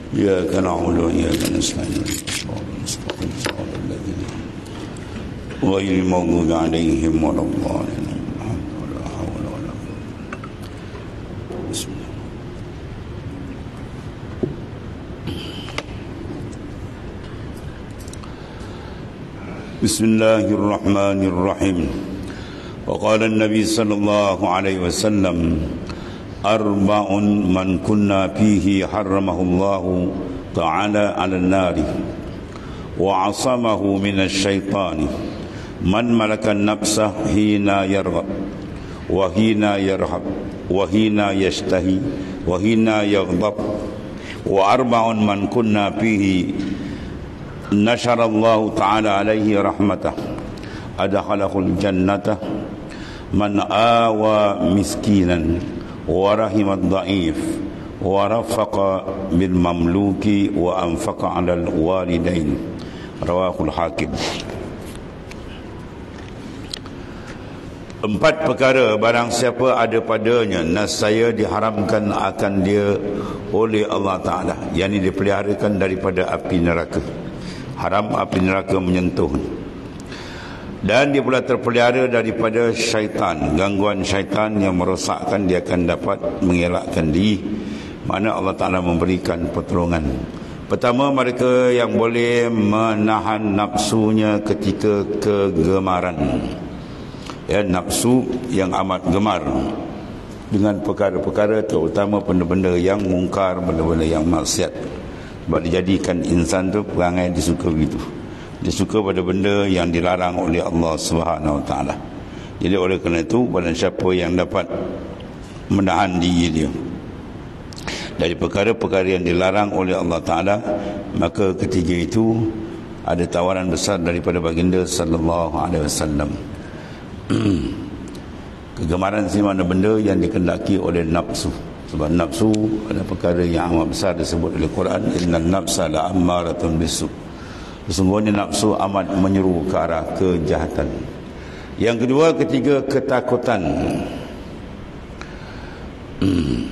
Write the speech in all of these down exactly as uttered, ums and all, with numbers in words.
إياك نعبد وإياك نستعين غير المغضوب عليهم ولا الضالين ولا حول ولا قوة. بسم الله. بسم الله الرحمن الرحيم. وقال النبي صلى الله عليه وسلم أربع من كنا فيه حرمه الله تعالى على النار وعصمه من الشيطان من ملك النفس حين يرغب وحين يرهب وحين يشتهي وحين يغضب وأربع من كنا فيه نشر الله تعالى عليه رحمته أدخله الجنة من آوى مسكينا ورحم الضعيف ورفق بالمملوك وأنفق على الوالدين. رواه الحاكم. Empat perkara barang siapa ada padanya nescaya diharamkan akan dia oleh Allah Ta'ala, yang ini dipeliharakan daripada api neraka. Haram api neraka menyentuh. Dan dia pula terpelihara daripada syaitan, gangguan syaitan yang merosakkan. Dia akan dapat mengelakkan diri, mana Allah Ta'ala memberikan pertolongan. Pertama, mereka yang boleh menahan nafsunya ketika kegemaran, ya, nafsu yang amat gemar dengan perkara-perkara, terutama benda-benda yang mungkar, benda-benda yang maksiat. Sebab dijadikan insan tu perangai dia suka begitu. Dia suka pada benda yang dilarang oleh Allah Subhanahu Wa Taala. Jadi oleh kerana itu, barang siapa yang dapat menahan diri dia dari perkara-perkara yang dilarang oleh Allah Ta'ala, maka ketiga itu ada tawaran besar daripada baginda sallallahu alaihi wasallam. Kegemaran si mana benda yang dikendaki oleh nafsu. Sebab nafsu ada perkara yang amat besar disebut oleh Quran, innan nafsa la'ammaratun bisu. Sesungguhnya nafsu amat menyeru ke arah kejahatan. Yang kedua, ketiga, ketakutan. Hmm.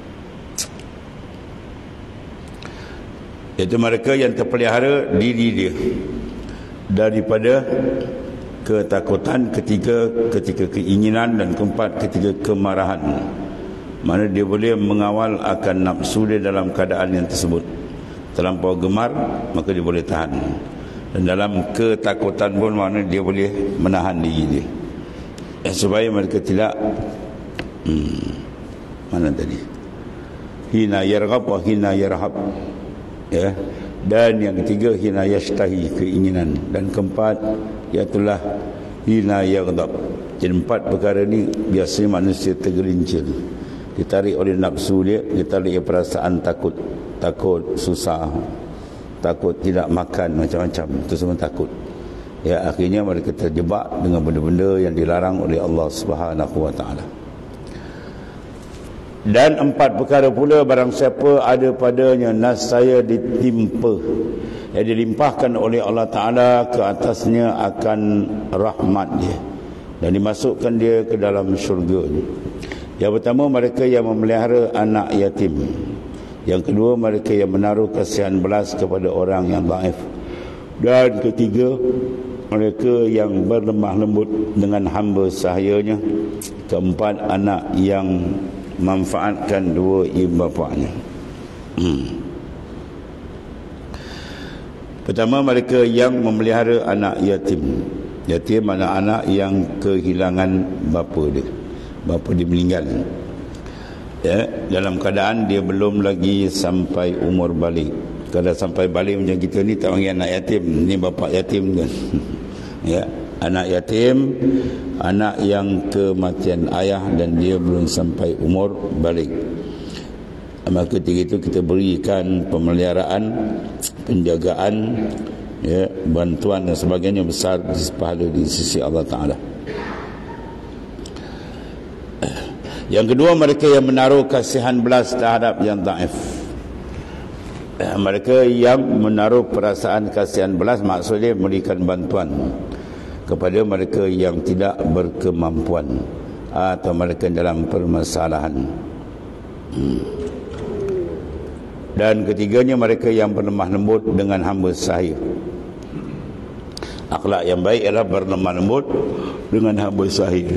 Iaitu mereka yang terpelihara diri dia daripada ketakutan. Ketiga, ketika keinginan. Dan keempat, ketika kemarahan. Mana dia boleh mengawal akan nafsu dia dalam keadaan yang tersebut. Terlampau gemar, maka dia boleh tahan. Dan dalam ketakutan pun mana dia boleh menahan diri dia, eh, supaya mereka tidak hmm, mana tadi hina yarghab wa hina yarhab, ya. Dan yang ketiga, hina yashtahi, keinginan. Dan keempat, iaitulah hina yaghdab. Jadi empat perkara ni biasanya manusia tergelincir, ditarik oleh nafsu dia, ditarik oleh perasaan takut. Takut susah, takut tidak makan, macam-macam. Itu semua takut. Ya, akhirnya mereka terjebak dengan benda-benda yang dilarang oleh Allah Subhanahu Wa Taala. Dan empat perkara pula barang siapa ada padanya nasaya ditimpa, yang dilimpahkan oleh Allah Ta'ala ke atasnya akan rahmat dia, dan dimasukkan dia ke dalam syurga. Yang pertama, mereka yang memelihara anak yatim. Yang kedua, mereka yang menaruh kasihan belas kepada orang yang dhaif. Dan ketiga, mereka yang berlemah lembut dengan hamba sahayanya. Keempat, anak yang manfaatkan dua ibu bapanya. Hmm. Pertama, mereka yang memelihara anak yatim. Yatim anak-anak yang kehilangan bapa dia, bapa dia meninggal, ya, dalam keadaan dia belum lagi sampai umur balik. Kalau sampai balik macam kita ni tak panggil anak yatim, ni bapa yatim kan. Ya, anak yatim, anak yang kematian ayah dan dia belum sampai umur balik. Maka ketika itu kita berikan pemeliharaan, penjagaan, ya, bantuan dan sebagainya besar pahala di sisi Allah Ta'ala. Yang kedua, mereka yang menaruh kasihan belas terhadap yang dhaif. Mereka yang menaruh perasaan kasihan belas, maksudnya memberikan bantuan kepada mereka yang tidak berkemampuan atau mereka dalam permasalahan. hmm. Dan ketiganya mereka yang berlemah lembut dengan hamba sahaya. Akhlak yang baik ialah berlemah lembut dengan hamba sahaya.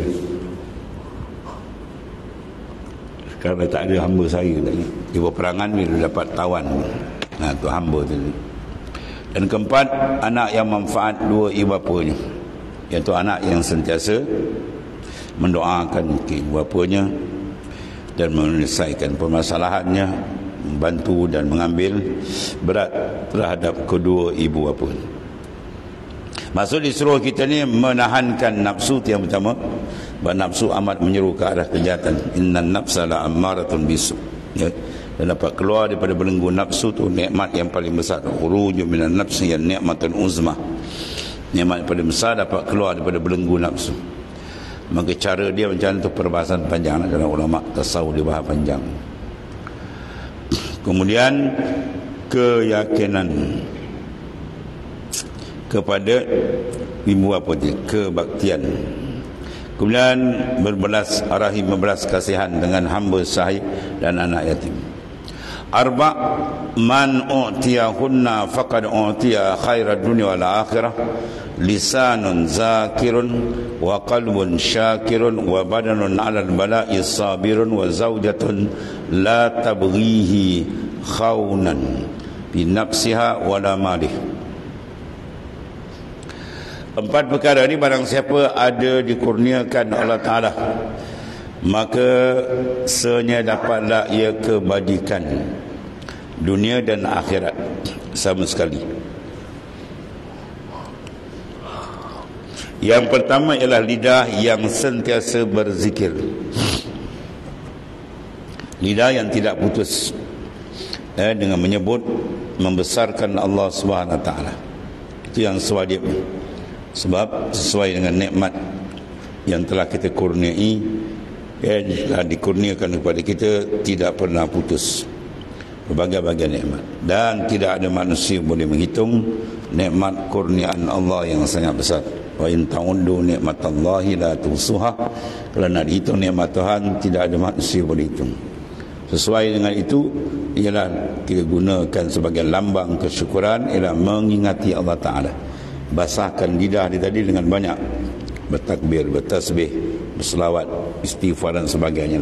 Kerana tak ada hamba sahaya tadi. Di peperangan bila dapat tawan. Nah, tu hamba tu. Dan keempat, anak yang manfaat dua ibu bapanya. Iaitu anak yang sentiasa mendoakan ibu bapanya dan menyelesaikan permasalahannya, membantu dan mengambil berat terhadap kedua ibu bapa. Maksud disuruh kita ni menahankan nafsu tu yang pertama. Sebab nafsu amat menyeru ke arah kejahatan. Innan nafsa la ammaratun bisu. Ya. Dan dapat keluar daripada belenggu nafsu tu nikmat yang paling besar. Khuruju minan nafsi yang nikmatun uzmah. Nikmat yang paling besar dapat keluar daripada belenggu nafsu. Maka cara dia macam tu perbahasan panjang dalam ulama tasawuf dia bahas panjang. Kemudian keyakinan kepada ibu bapa dia, kebaktian. Kemudian berbelas rahim, membelas kasihan dengan hamba sahih dan anak yatim. Arba' man u'tiyahunna faqad u'tiya khairad dunya wal akhirah. Lisanun zakirun wa qalbun syakirun wa badanun 'alal bala'i sabirun wa zawjatun la tabghihi khawnan bi nafsiha wala malih. Empat perkara ni barang siapa ada dikurniakan Allah Ta'ala, maka senyap dapatlah ia kebajikan dunia dan akhirat sama sekali. Yang pertama ialah lidah yang sentiasa berzikir, lidah yang tidak putus eh, dengan menyebut membesarkan Allah Subhanahu Wa Taala. Itu yang sewajib. Sebab sesuai dengan nikmat yang telah kita kurniai, yang telah dikurniakan kepada kita, tidak pernah putus berbagai-bagai nikmat. Dan tidak ada manusia boleh menghitung nikmat kurniaan Allah yang sangat besar. Wa in ta'uddu nikmatallahi la tuhsuha. Kalau nak dihitung nikmat Tuhan, tidak ada manusia boleh hitung. Sesuai dengan itu ialah kita gunakan sebagai lambang kesyukuran, ialah mengingati Allah Ta'ala. Basahkan lidah dia tadi dengan banyak bertakbir, bertasbih, berselawat, istighfar dan sebagainya.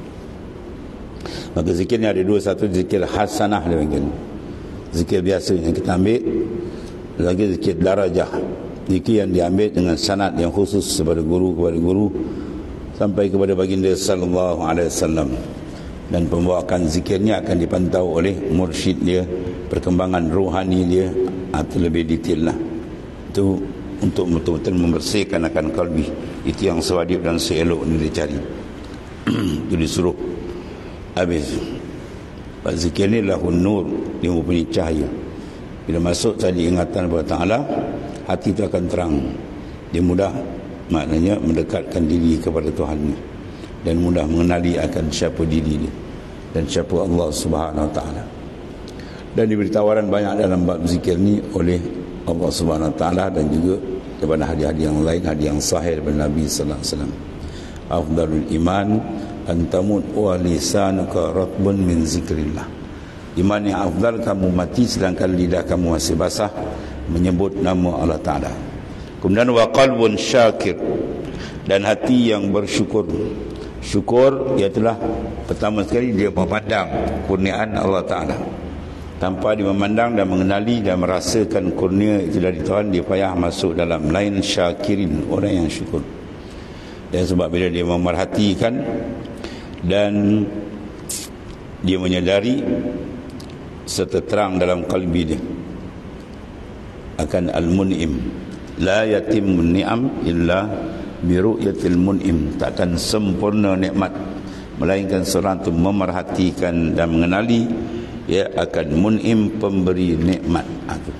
Maka zikir ni ada dua, satu zikir hasanah dia panggil, zikir biasa yang kita ambil, lagi zikir darajah, zikir yang diambil dengan sanad yang khusus kepada guru kepada guru sampai kepada baginda sallallahu alaihi wasallam. Dan pembawakan zikirnya akan dipantau oleh mursyid dia, perkembangan rohani dia atau lebih detail lah. Itu untuk betul-betul membersihkan akan kalbi. Itu yang sewajib dan seelok ni dicari. Itu disuruh. Habis zikir ni lahun nur, dia mempunyai cahaya. Bila masuk tadi ingatan kepada Ta'ala, hati itu akan terang. Dia mudah, maknanya mendekatkan diri kepada Tuhan dan mudah mengenali akan siapa diri dia dan siapa Allah Subhanahu Wa Taala. Dan diberi tawaran banyak dalam bab zikir ni oleh Allah Subhanahu Wa Taala dan juga daripada hadis-hadis yang lain, hadis yang sahih daripada Nabi sallallahu alaihi wasallam. Afdalul iman antamut wa lisanuka ratbun min zikrillah. Iman yang afdal, kamu mati sedangkan lidah kamu masih basah menyebut nama Allah Ta'ala. Kemudian wa qalbun syakir, dan hati yang bersyukur. Syukur ialah pertama sekali dia memandang kurniaan Allah Ta'ala. Tanpa dia memandang dan mengenali dan merasakan kurnia itu dari Tuhan, dia payah masuk dalam lain syakirin, orang yang syukur. Dan sebab bila dia memerhatikan dan dia menyadari serta terang dalam kalbi dia akan al-mun'im, la yatimmun ni'am illa bi ru'yatil mun'im. Takkan sempurna nikmat melainkan seorang itu memerhatikan dan mengenali ya akan mun'im, pemberi nikmat. Itu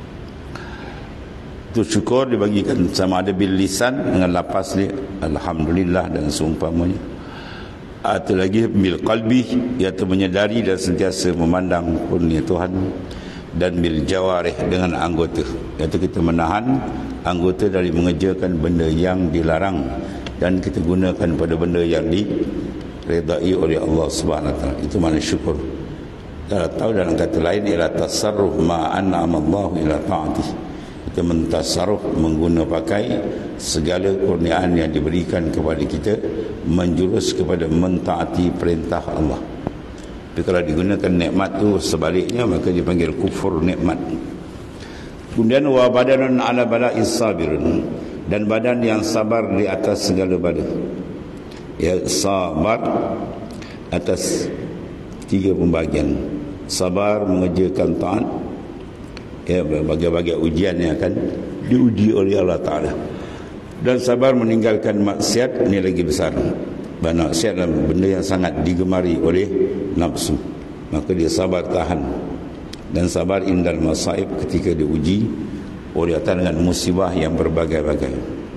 itu syukur dibagikan sama ada bil lisan dengan lafaz dia alhamdulillah dan seumpamanya, atau lagi bil qalbi, iaitu menyadari dan sentiasa memandang kurnia Tuhan, dan bil jawarih dengan anggota, iaitu kita menahan anggota dari mengerjakan benda yang dilarang dan kita gunakan pada benda yang diredai oleh Allah Subhanahu Wa Taala. Itu makna syukur. Kalau tahu dalam kata lain ialah tasarruf ma an'ama Allah ila ta'atih. Kita mentasarruf, mengguna pakai segala kurniaan yang diberikan kepada kita menjurus kepada mentaati perintah Allah. Tapi kalau digunakan nikmat tu sebaliknya, maka dipanggil kufur nikmat. Kemudian wa badanun ala bala'is sabirun, dan badan yang sabar di atas segala bala. Ya, sabar atas tiga pembagian. Sabar mengerjakan taat, ya, bagai-bagai ujian yang akan diuji oleh Allah Ta'ala. Dan sabar meninggalkan maksiat, ini lagi besar. Maksiat adalah benda yang sangat digemari oleh nafsu, maka dia sabar tahan. Dan sabar indal masaib, ketika diuji oleh Allah dengan musibah yang berbagai-bagai.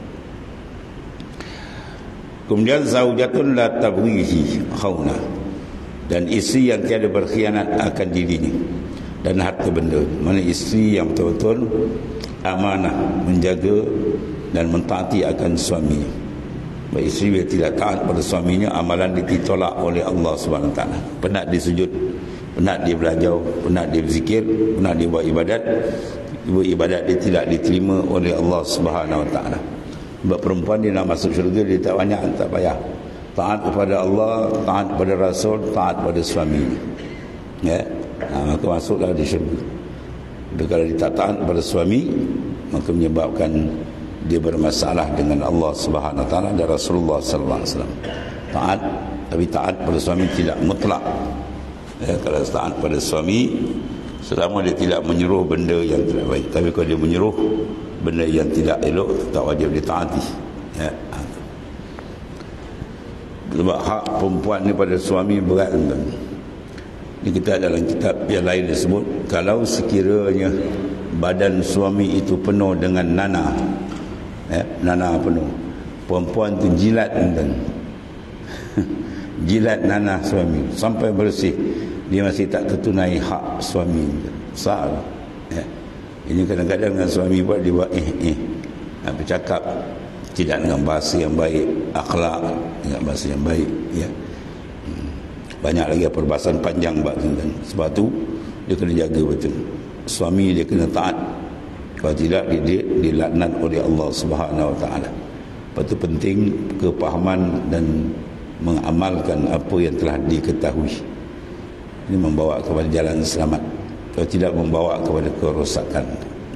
Kemudian zaujatun la tabghihi khauna, dan isteri yang tiada berkhianat akan dirinya dan harta benda. Mana isteri yang betul-betul amanah, menjaga dan mentaati akan suaminya. Baik isteri yang tidak taat pada suaminya, amalan ditolak oleh Allah Subhanahu Wa Taala. Penat dia sujud, penat dia belajar, penat dia berzikir, penat dia buat ibadat, buat ibadat dia tidak diterima oleh Allah Subhanahu Wa Taala. Sebab perempuan dia nak masuk syurga, dia tak banyak, tak payah. Taat kepada Allah, taat kepada Rasul, taat kepada suami. Ya, ha, maka masuklah di syurga. Dan kalau dia tak taat kepada suami, maka menyebabkan dia bermasalah dengan Allah Subhanahu Wa Taala dan Rasulullah sallallahu alaihi wasallam. Taat, tapi taat pada suami tidak mutlak. Ya, kalau taat pada suami, selama dia tidak menyuruh benda yang tidak baik. Tapi kalau dia menyuruh benda yang tidak elok, tak wajib ditaati. Ya. Sebab hak perempuan ni pada suami berat. Ini kita dalam kitab yang lain disebut, kalau sekiranya badan suami itu penuh dengan nanah, ya, nanah penuh, perempuan tu jilat dan jilat nanah suami sampai bersih, dia masih tak tertunai hak suami. Salah. Ya. Ini kadang-kadang dengan suami buat dia buat eh eh bercakap tidak dengan bahasa yang baik, akhlak dengan bahasa yang baik, ya. Banyak lagi perbahasan panjang bab tu. Sebab tu dia kena jaga betul. Suami dia kena taat. Kalau tidak, dia dilaknat oleh Allah Subhanahu Wa Taala. Lepas tu penting kepahaman dan mengamalkan apa yang telah diketahui. Ini membawa kepada jalan selamat. Kalau tidak, membawa kepada kerosakan.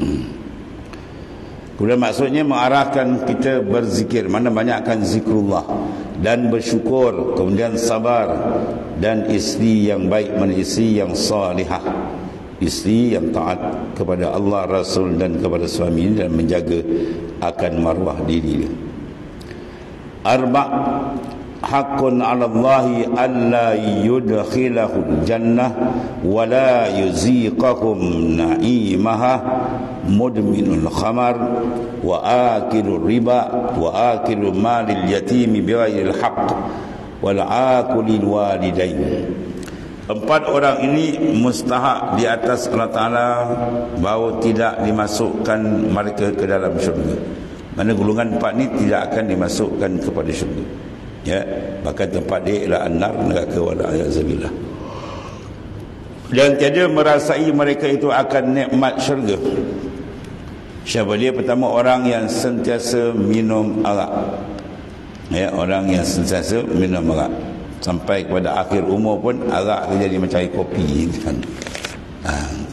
Kemudian maksudnya mengarahkan kita berzikir, mana banyakkan zikrullah dan bersyukur, kemudian sabar, dan isteri yang baik, mana isteri yang salihah, isteri yang taat kepada Allah, Rasul dan kepada suami, dan menjaga akan maruah diri dia. Arba' haqqun 'ala Allahi alla yudkhilahu jannah wa la yuziqakum na'imaha mudminul khamar wa akilur riba wa akilu malil yatimi bighairil haqq wal aqulil walidain. Empat orang ini mustahak di atas Allah Ta'ala bahawa tidak dimasukkan mereka ke dalam syurga. Mana golongan empat ni tidak akan dimasukkan kepada syurga. Ya, bahkan tempat dia ialah an-nar, neraka, wala a'udzubillah. Dan tiada merasai mereka itu akan nikmat syurga. Siapa dia? Pertama, orang yang sentiasa minum arak. Ya, orang yang sentiasa minum arak sampai kepada akhir umur pun arak dia jadi macam kopi kan. Ha.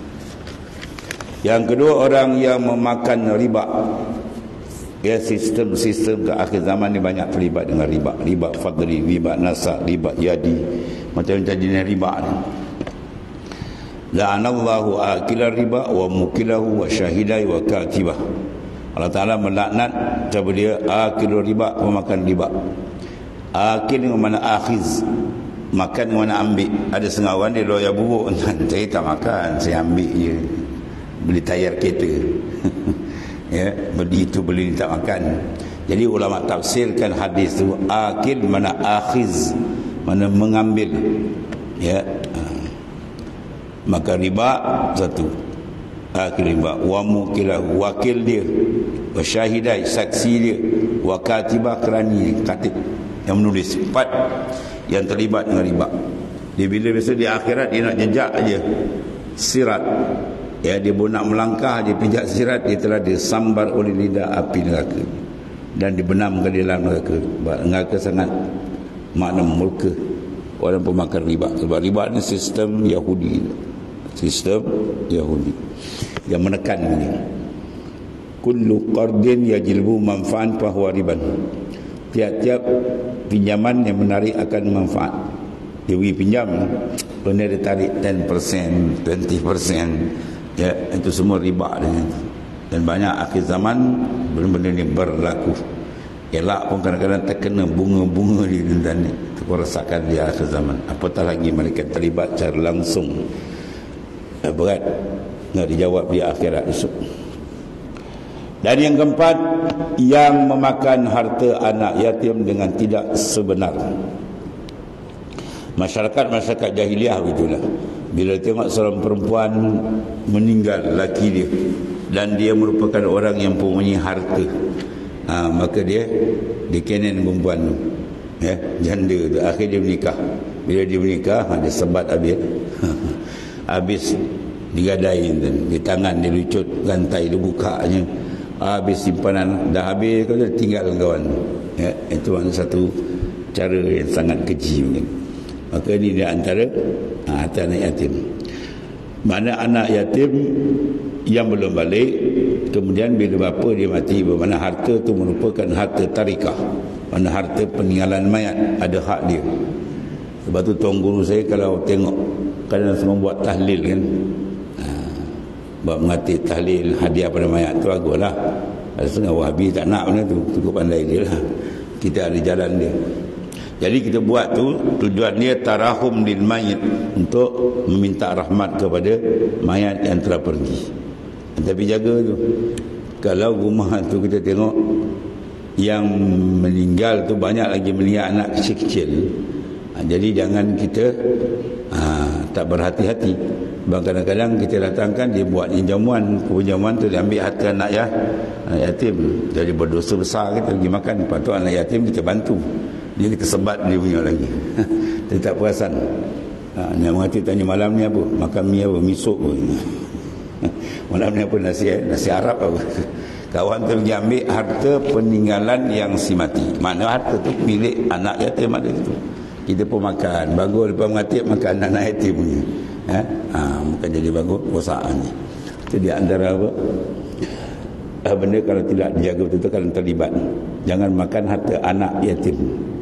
Yang kedua, orang yang memakan riba. Ya, sistem-sistem ke akhir zaman ni banyak terlibat dengan riba. Riba fadli, riba nasa, riba yadi, macam-macam jenis riba ni. La'anallahu akilar riba wa mukilahu wa syahidai wa katibah. Allah Ta'ala melaknat siapa dia akilur riba, pemakan riba. Akil dengan mana akhiz, makan dengan mana ambil. Ada setengah orang dia loya buruk, saya tak makan, saya ambil je, beli tayar kereta. Ya, beli itu beli tak makan. Jadi ulama tafsirkan hadis tu, akil mana akhiz, mana mengambil. Ya, maka riba satu, akil riba, wa mukilah, wakil dia, wa syahidai, saksi dia, wa katibah, kerani, katib yang menulis. Empat yang terlibat dengan riba. Dia bila besok di akhirat dia nak jejak aja sirat. Ya, dia pun nak melangkah, dia pijak sirat, dia telah disambar oleh lidah api neraka dan dibenamkan di dalam neraka. Neraka sangat makna murka orang pemakan riba. Sebab riba ni sistem Yahudi. Sistem Yahudi yang menekan ini. Kullu qardin yajilbu manfa'an fahuwa riban. Tiap-tiap pinjaman yang menarik akan manfaat. Dia pergi pinjam, benda dia tarik sepuluh peratus, dua puluh peratus. Ya, itu semua riba dia. Dan banyak akhir zaman benda-benda ni berlaku. Elak pun kadang-kadang terkena bunga-bunga di dunia ni. Itu kau rasakan di akhir zaman. Apatah lagi mereka terlibat secara langsung. Berat nak dijawab di akhirat esok. Dan yang keempat, yang memakan harta anak yatim dengan tidak sebenar. Masyarakat-masyarakat jahiliah begitulah. Bila tengok seorang perempuan meninggal laki dia dan dia merupakan orang yang mempunyai harta, ha, maka dia dikenen perempuan tu, ya, janda tu. Akhir dia menikah. Bila dia menikah, ha, dia sebat habis. Habis digadai di tangan dia, lucut rantai dia bukanya. Habis simpanan dah habis, kau dah tinggal kawan. Ya, itu satu cara yang sangat keji mungkin. Maka ini di antara ha, harta anak yatim. Mana anak yatim yang belum balik, kemudian bila bapa dia mati, bermakna harta itu merupakan harta tarikah, mana harta peninggalan mayat, ada hak dia. Sebab tu tuan guru saya kalau tengok kadang semua buat tahlil kan, ha, buat mengatir tahlil hadiah pada mayat tu agaklah. Ada setengah wahabi tak nak benda tu, cukup pandai dia lah. Kita ada jalan dia. Jadi kita buat tu tujuan dia tarahum lil mayit, untuk meminta rahmat kepada mayat yang telah pergi. Tapi jaga tu, kalau rumah tu kita tengok yang meninggal tu banyak lagi melihat anak kecil-kecil, ha, jadi jangan kita ha, tak berhati-hati. Sebab kadang-kadang kita datangkan dia buat jamuan, jamuan tu dia ambil harta anak ya, anak yatim, jadi berdosa besar. Kita pergi makan, lepas tu anak yatim kita bantu, dia kita sebat dia punya lagi. Dia tak perasan. Ha, yang mengerti tanya malam ni apa? Makan mi apa? Misuk pun. Malam ni apa? Nasi nasi Arab apa? Kawan tu pergi ambil harta peninggalan yang si mati. Mana harta tu milik anak yatim ada itu. Kita pun makan. Bagus lepas mengerti makan anak yatim punya. Ha? Ha, bukan jadi bagus kosaan ni. Itu di antara apa? Benda kalau tidak dijaga betul-betul kalau terlibat. Jangan makan harta anak yatim.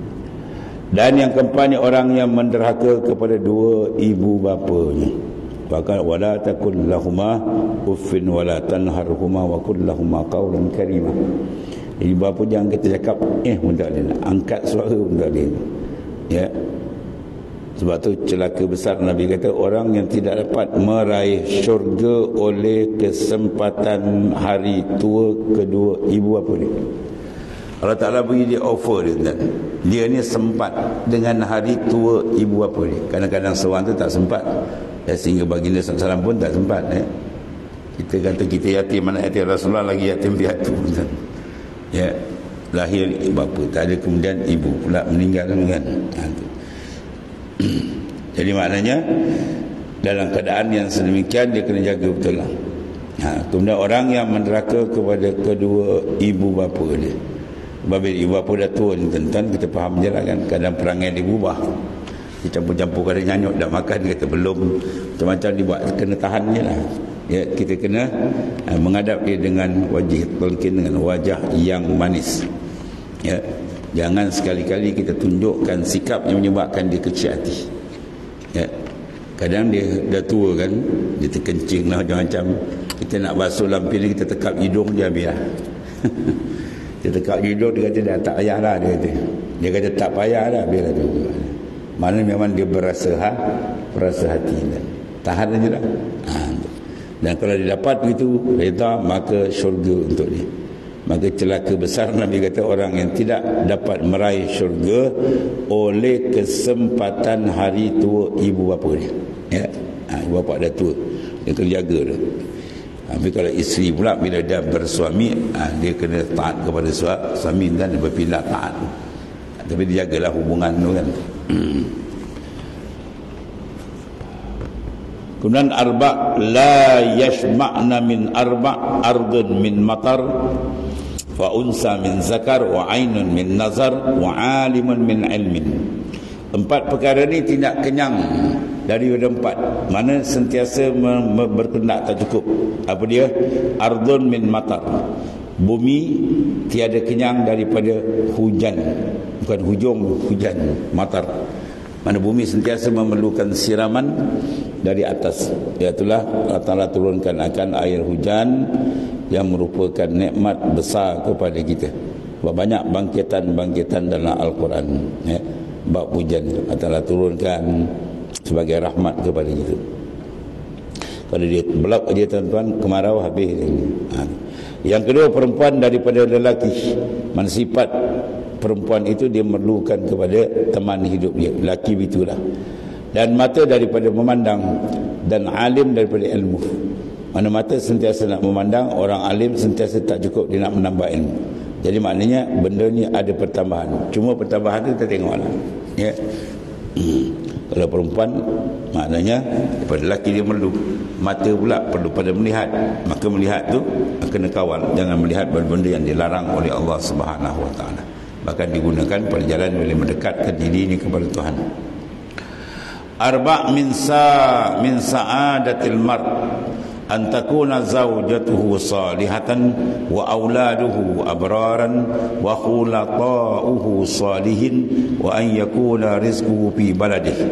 Dan yang keempat ni orang yang menderhaka kepada dua ibu bapanya. Bahkan wala takul lahuma uffin wala tanharhuma wa qul lahuma qawlan karima. Ibu bapa jangan kita cakap eh pun tak boleh, angkat suara pun tak boleh. Ya. Sebab tu celaka besar Nabi kata orang yang tidak dapat meraih syurga oleh kesempatan hari tua kedua ibu bapa dia. Allah Ta'ala beri dia offer dia, kan? Dia ni sempat dengan hari tua ibu bapa dia. Kadang-kadang seorang tu tak sempat, ya, sehingga baginda sallallahu alaihi wasallam pun tak sempat, ya. Kita kata kita yatim, anak yatim, Rasulullah lagi yatim piatu, kan? Ya, lahir ibu bapa, tak ada, kemudian ibu pula meninggal, kan? Ha, jadi maknanya dalam keadaan yang sedemikian dia kena jaga betul lah. Ha, kemudian orang yang menderhaka kepada kedua ibu bapa dia. Bila ibu bapa dah tua ni tuan-tuan, kita faham je lah kan, kadang perangai dia berubah, dia campur-campur, kadang nyanyuk dah makan, kata belum, macam-macam dibuat, kena tahan je lah. Ya, kita kena uh, menghadap dia dengan wajah talqin, dengan wajah yang manis. Ya, jangan sekali-kali kita tunjukkan sikap yang menyebabkan dia kecil hati. Ya, kadang dia dah tua kan, dia terkencing lah macam-macam, kita nak basuh lampir ni, kita tekap hidung dia habis lah. Dia tekap hidung, dia kata dah tak payah lah, dia kata. Dia kata tak payah lah, biarlah tu. Mana memang dia berasa ha, berasa hati kan. Tahan aja lah. Ha, dan kalau dia dapat begitu reda, maka syurga untuk dia. Maka celaka besar Nabi kata orang yang tidak dapat meraih syurga oleh kesempatan hari tua ibu bapa dia. Ya, ha, ibu bapa dah tua, dia kena jaga dia. Tapi kalau isteri pula bila dia bersuami, ha, dia kena taat kepada suami dan dia berpindah taat. Tapi dia jagalah hubungan tu kan. Kemudian arba' la yashma'na min arba' ardun min matar fa unsa min zakar wa ainun min nazar wa alimun min ilmin. Empat perkara ni tidak kenyang daripada empat. Mana sentiasa berkendak tak cukup. Apa dia? Ardun min matar. Bumi tiada kenyang daripada hujan. Bukan hujung, hujan, matar. Mana bumi sentiasa memerlukan siraman dari atas. Iaitulah Allah Ta'ala turunkan akan air hujan yang merupakan nikmat besar kepada kita. Banyak bangkitan-bangkitan dalam Al-Quran, ya. Bab hujan Allah Ta'ala turunkan sebagai rahmat kepada kita. Kalau dia belak dia tuan-tuan, kemarau habis dia. Ha. Yang kedua, perempuan daripada lelaki. Mana sifat perempuan itu dia memerlukan kepada teman hidup dia, lelaki itulah. Dan mata daripada memandang, dan alim daripada ilmu. Mana mata sentiasa nak memandang, orang alim sentiasa tak cukup dia nak menambah ilmu. Jadi maknanya benda ni ada pertambahan. Cuma pertambahan tu kita tengoklah, ya. Hmm. Kalau perempuan maknanya daripada lelaki dia perlu, mata pula perlu pada melihat. Maka melihat tu kena kawal, jangan melihat benda yang dilarang oleh Allah Subhanahu Wa Taala. Bahkan digunakan pada jalan boleh mendekatkan diri ini kepada Tuhan. Arba' min sa min sa'adatil mar an takuna zawjatuhu salihatan wa auladuhu abraran wa khulata'uhu salihin wa an yakuna rizquhu fi baladih.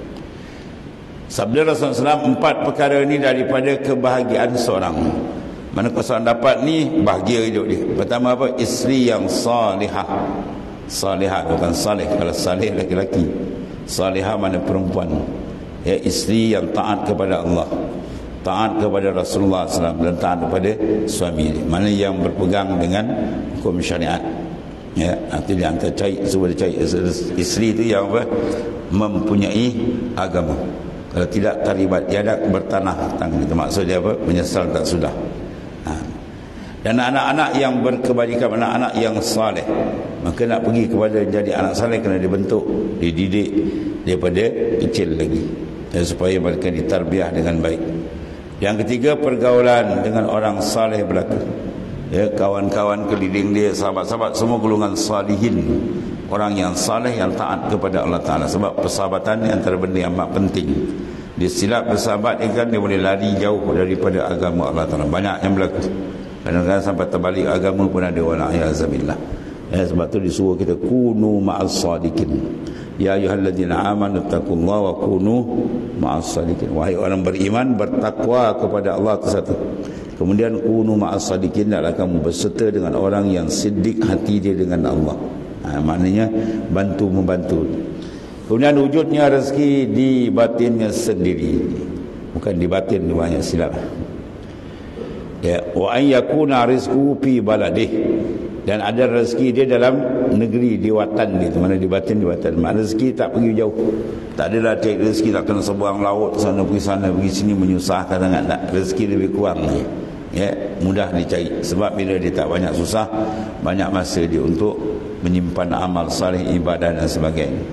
Sabda Rasulullah sallallahu alaihi wasallam, empat perkara ini daripada kebahagiaan seorang. Mana kalau seorang dapat ni, bahagia hidup dia. Pertama apa? Isteri yang salihah. Salihah bukan salih. Kalau salih laki-laki, salihah mana perempuan, ya. Isteri yang taat kepada Allah, taat kepada Rasulullah sallallahu alaihi wasallam, dan taat kepada suami dia. Mana yang berpegang dengan hukum syariat, ya. Nanti dia hantar cari, semua dia cari isteri itu yang apa? Mempunyai agama. Kalau tidak, taribat yadak, bertanah tangan. Itu maksud dia apa? Menyesal tak sudah. Ha. Dan anak-anak yang berkebajikan, anak-anak yang saleh, maka nak pergi kepada jadi anak saleh kena dibentuk, dididik daripada kecil lagi, ya, supaya mereka ditarbiah dengan baik. Yang ketiga, pergaulan dengan orang saleh belaka, ya, kawan-kawan keliling dia, sahabat-sahabat semua golongan salihin, orang yang saleh yang taat kepada Allah Ta'ala. Sebab persahabatan antara benda yang amat penting. Dia silap bersahabat dia kan, dia boleh lari jauh daripada agama Allah Ta'ala. Banyak yang berlaku. Kadang-kadang sampai terbalik agama pun ada, wala'iyahzabillah. Ya, sebab tu disuruh kita kunu ma'as sadiqin. Ya ayyuhalladzina amanu taqullaha wa kunu ma'as sadiqin. Wahai orang beriman, bertakwa kepada Allah itu satu. Kemudian kunu ma'as sadiqin, adalah kamu berserta dengan orang yang siddiq hati dia dengan Allah. Ha, maknanya bantu membantu. Kemudian wujudnya rezeki di batinnya sendiri, bukan di batin, banyak silap. Ya, wa an yakuna rizquhu fi baladih, dan ada rezeki dia dalam negeri, di watan dia, mana di batin, di watan. Mak rezeki tak pergi jauh. Tak adalah cari rezeki tak kena seberang laut sana pergi sana pergi sini, menyusahkan sangat. Tak, rezeki lebih kurang ni. Ya, mudah dicari. Sebab bila dia tak banyak susah, banyak masa dia untuk menyimpan amal salih, ibadah dan sebagainya.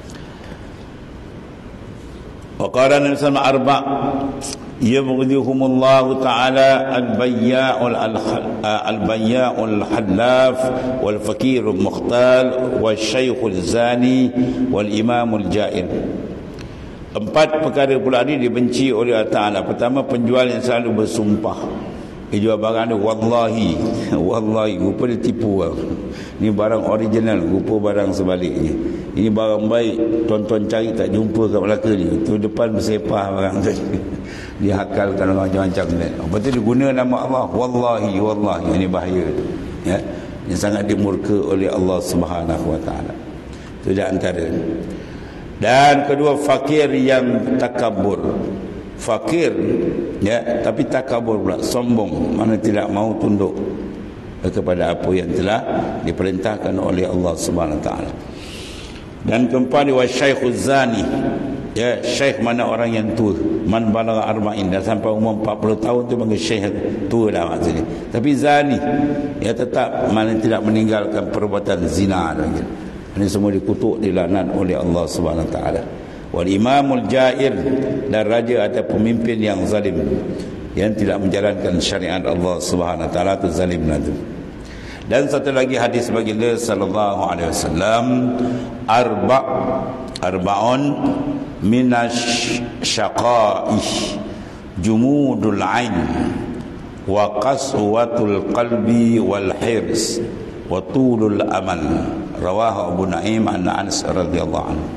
Wa qala Nabi sallallahu alaihi wasallam arba' yabghidhuhumullahu ta'ala al-bayya'ul al-bayya'ul hadlaf wal fakirul mukhtal wal shaykhul zani wal imamul ja'ir. Empat perkara pula ini dibenci oleh Allah Ta'ala. Pertama, penjual yang selalu bersumpah. Dia jual barang dia, wallahi, wallahi, rupa dia tipu lah. Ini barang original, rupa barang sebaliknya. Ini barang baik, tuan-tuan cari tak jumpa kat Melaka ni. Tu depan bersepah barang tu. Dia hakalkan macam-macam ni. Lepas tu dia guna nama Allah, wallahi, wallahi. Ini bahaya tu, ya. Ini sangat dimurka oleh Allah Subhanahu Wa Taala. Itu di antara. Dan kedua, fakir yang takabur. Fakir, ya, tapi takabur pula, sombong, mana tidak mau tunduk kepada apa yang telah diperintahkan oleh Allah Subhanahu Wa Taala. Dan keempat, wa syaikhuz zani, ya, syekh mana orang yang tua, man balagha arba'in, dah sampai umur empat puluh tahun tu panggil syekh, tua dah maksudnya. Tapi zani, ya, tetap mana tidak meninggalkan perbuatan zina lagi. Ini semua dikutuk, dilaknat oleh Allah Subhanahu Wa Taala. Wal imamul jair, dan raja atau pemimpin yang zalim, yang tidak menjalankan syariat Allah Subhanahu wa taala, itu zalim itu. Dan satu lagi hadis baginda sallallahu alaihi wasallam, arba arbaun minash syaqaih jumudul ain wa qaswatul qalbi wal hirs wa tulul amal. Rawahu Abu Naim an Anas radhiyallahu anhu.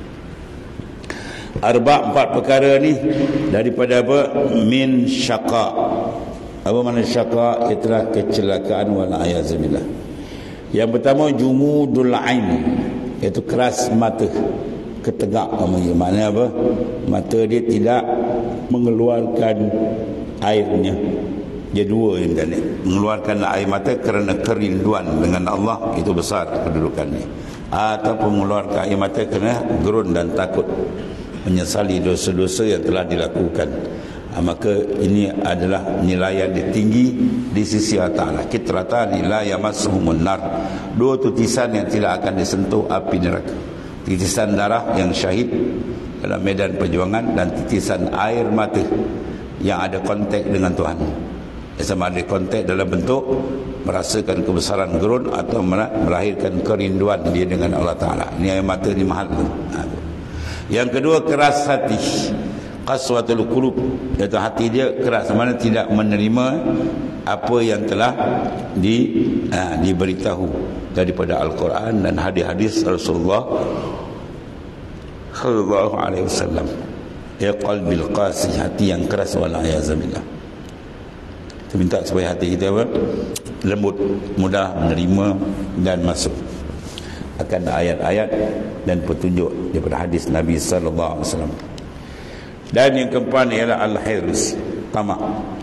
Arba, empat perkara ni daripada apa? Min syaqa. Apa makna syaqa? Itulah kecelakaan wal ayazubillah. Yang pertama jumudul ain, iaitu keras mata, ketegak namanya. Maknanya apa? Mata dia tidak mengeluarkan airnya. Dia dua yang tadi, mengeluarkan air mata kerana kerinduan dengan Allah, itu besar kedudukannya, ataupun mengeluarkan air mata kerana gerun dan takut menyesali dosa-dosa yang telah dilakukan. Ha, maka ini adalah nilai yang tinggi di sisi Allah Ta'ala. Kitratan la yamassuhumun nar, dua tutisan yang tidak akan disentuh api neraka. Titisan darah yang syahid dalam medan perjuangan, dan titisan air mata yang ada kontak dengan Tuhan. Sama ada kontak dalam bentuk merasakan kebesaran gerun atau melahirkan kerinduan dia dengan Allah Ta'ala. Ini air mata ni mahal. Ha, yang kedua keras hati, qaswatul qulub, iaitu hati dia keras, mana tidak menerima apa yang telah di ha, diberitahu daripada Al-Quran dan hadis-hadis Rasulullah sallallahu alaihi wasallam. Ya qalbil qasi, hati yang keras, wal ayazubillah. Kita minta supaya hati kita apa? Lembut, mudah menerima dan masuk akan ayat-ayat dan petunjuk daripada hadis Nabi sallallahu alaihi wasallam. Dan yang keempat ialah al-hirs, tamak.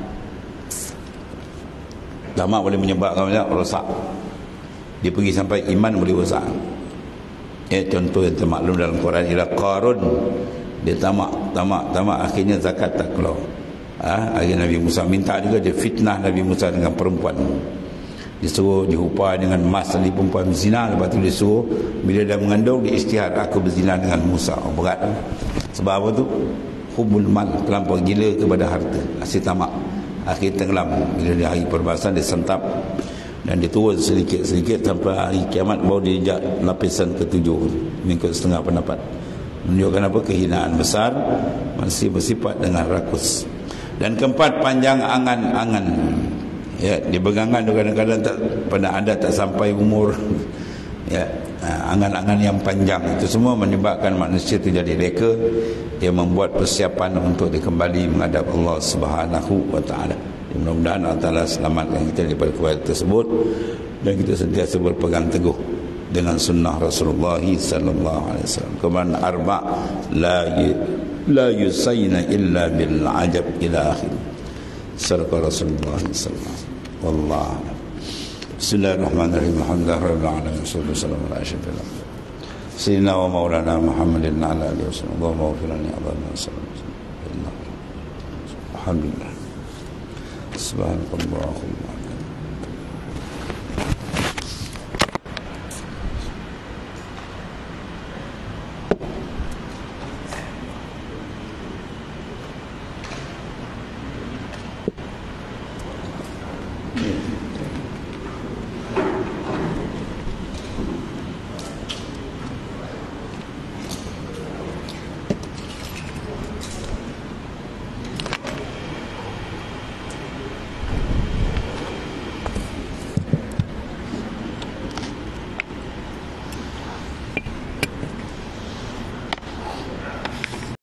Tamak boleh menyebabkan rosak. Dia pergi sampai iman boleh rosak. Eh, contoh yang termaklum dalam Quran ialah Qarun. Dia tamak, tamak, tamak, akhirnya zakat tak keluar. Ha? Akhirnya Nabi Musa minta juga, dia fitnah Nabi Musa dengan perempuan. Disuruh dihupai dengan emas dan perempuan zina. Lepas tu disuruh bila dah mengandung dia isytihar, aku berzina dengan Musa. Oh, berat. Sebab apa tu? Hubul mal, terlampau gila kepada harta, asyik tamak. Akhir tenggelam. Bila dia hari perbahasan dia sentap dan dia turun sedikit-sedikit sampai hari kiamat, baru dia injak lapisan ketujuh, mengikut setengah pendapat. Menunjukkan apa? Kehinaan besar, masih bersifat dengan rakus. Dan keempat, panjang angan-angan. Ya, dia begangan kadang-kadang tak, pada adat tak sampai umur. Ya, angan-angan yang panjang itu semua menyebabkan manusia itu jadi reka. Dia membuat persiapan untuk dia kembali menghadap Allah Subhanahu wa taala. Mudah-mudahan Allah Taala selamatkan kita daripada perkara tersebut, dan kita sentiasa berpegang teguh dengan sunnah Rasulullah sallallahu alaihi wasallam. Kemudian arba la la yusayna illa bil ajab ila akhir. Sadaqa Rasulullah sallallahu alaihi wasallam. Wallah. Bismillahirrahmanirrahim. Alhamdulillahirabbil alamin. Wassalatu wassalamu ala asyrafil anbiya sayyidina wa maulana Muhammadin ala alihi wasallam. Allahumma ighfir lana Alhamdulillah. Subhanallah.